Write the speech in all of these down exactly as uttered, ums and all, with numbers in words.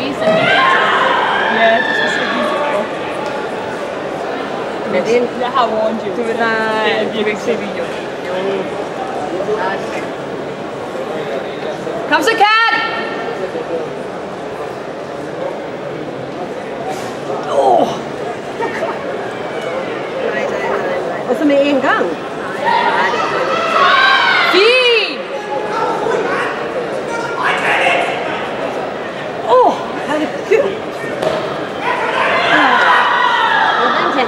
vise en video. Ja, du skal se video på. Men det er en... Jeg har warned you. Du vil da... Du kan ikke se video. Jo. Kom så, kat! Åh! Oh. Nej, nej, nej, nej. Og så med en gang? Nej. Fint! Åh, herregud! Hvordan kan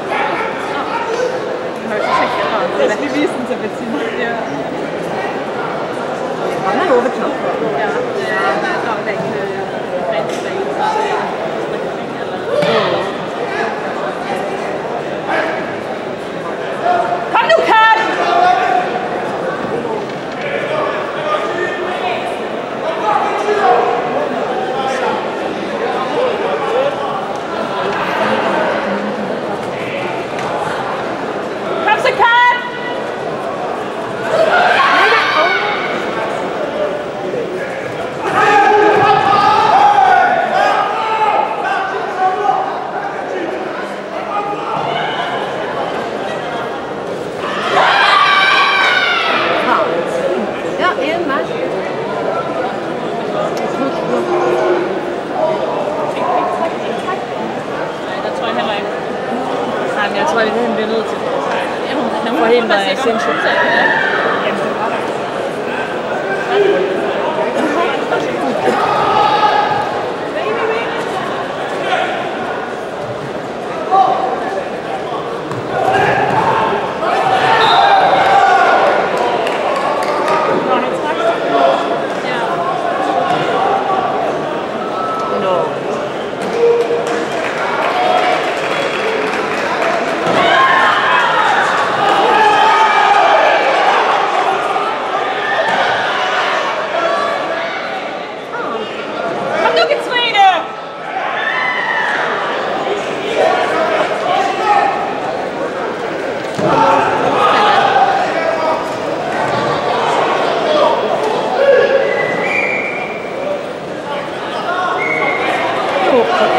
Jeg skal vise den til Bettina. Ja. han er over knap? Ja, det er daglig rensning av strikking eller... Kom nu, kat! Kom så, kat! Ja, en match. Nej, der tror jeg heller ikke. Nej, men jeg tror, det er det, han bliver nødt til. Han får helt meget sindssygt. Oh,